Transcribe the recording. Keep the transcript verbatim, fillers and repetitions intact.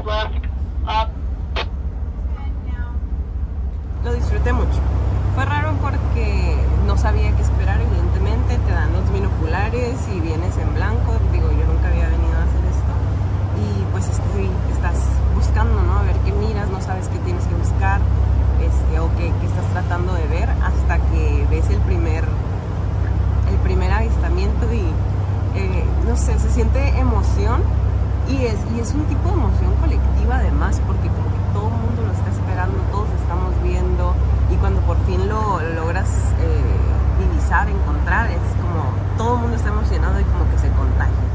Lo disfruté mucho. Fue raro porque no sabía qué esperar, evidentemente. Te dan los binoculares y vienes en blanco. Digo, yo nunca había venido a hacer esto. Y pues estoy, estás buscando, ¿no? A ver qué miras, no sabes qué tienes que buscar, este, o qué, qué estás tratando de ver, hasta que ves el primer, el primer avistamiento y, eh, no sé, se siente emoción. Y es, y es un tipo de emoción colectiva además, porque como que todo el mundo lo está esperando, todos estamos viendo, y cuando por fin lo logras eh, divisar, encontrar, es como todo el mundo está emocionado y como que se contagia.